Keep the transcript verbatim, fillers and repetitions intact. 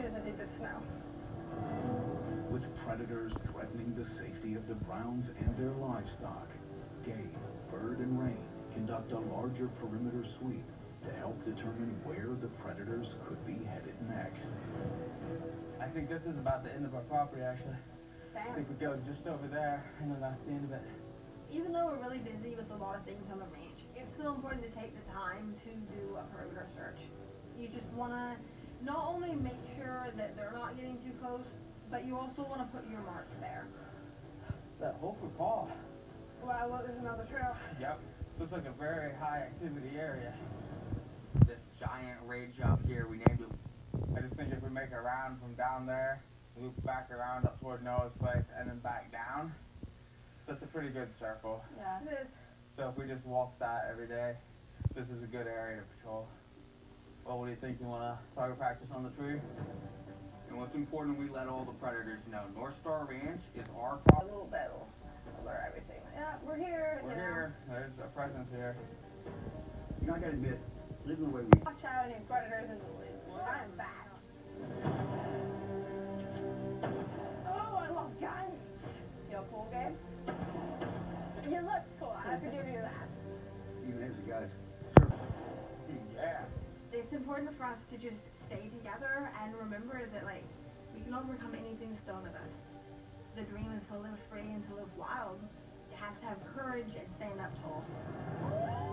soon as I did the snow. With predators threatening the safety of the Browns and their livestock, Game, Bird, and Rain conduct a larger perimeter sweep to help determine where the predators could be headed next. I think this is about the end of our property, actually. Same. I think we go just over there, and then that's the end of it. Even though we're really busy with a lot of things on the range, it's still important to take the time to do a perimeter search. You just want to not only make sure that they're not getting too close, but you also want to put your mark there. That hole for Paul. Wow, look, there's another trail. Yep. Looks like a very high activity area. This giant ridge up here, we named it. I just think if we make a round from down there, loop back around up toward Noah's place, and then back down, that's a pretty good circle. Yeah, it is. So if we just walk that every day, this is a good area to patrol. Well, what do you think? You want to target practice on the tree? And what's important, we let all the predators know. North Star Ranch is our A property. little bit will alert everything. Yeah, we're here. We're you know. here. There's a presence here. You know, I gotta admit, living the way we... Watch out any predators in the woods. I'm back. Oh, I love guns. You know, pool game? You look cool. I have to give you that. Even as the guys... Yeah. It's important for us to just stay together and remember that, like, we can overcome anything that's thrown at us. The dream is to live free and to live wild. You have to have courage and stand up tall.